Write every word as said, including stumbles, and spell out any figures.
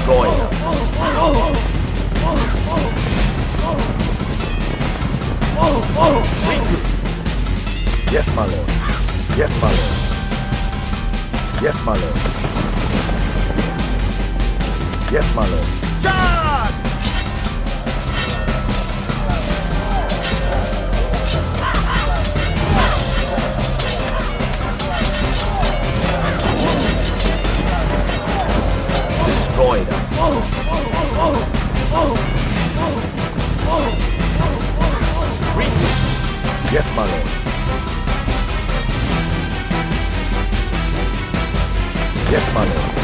Destroyed. Yes, my lord. Yes, my lord. Yes, my lord. Yes, my lord. Charge! Destroyed. Yes, my lord. Yes, my lord.